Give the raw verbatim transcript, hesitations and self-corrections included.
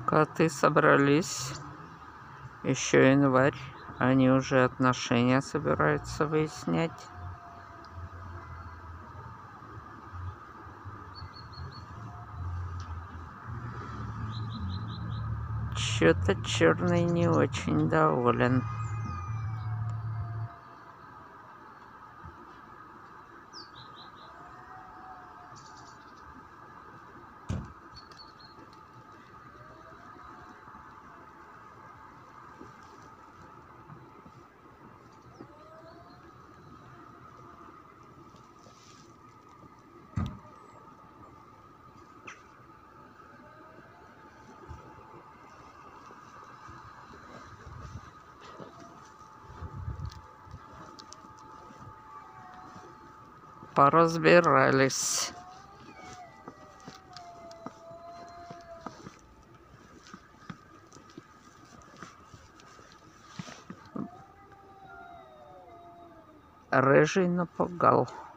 Коты собрались. Еще январь. Они уже отношения собираются выяснять. Чё-то черный не очень доволен. Поразбирались. Рыжий напугал.